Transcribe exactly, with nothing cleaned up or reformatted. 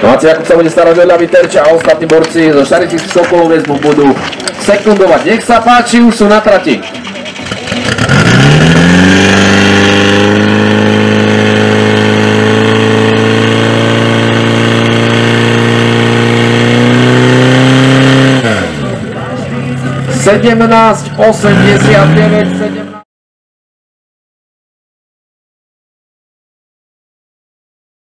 Máci Jakub sa bude starať vedľa Vyterča a ostatní borci zo Šarických Sokolov väzbu budú sekundovať. Nech sa páči, už sú na trati. sedemnásť osemdesiatdeväť, sedemnásť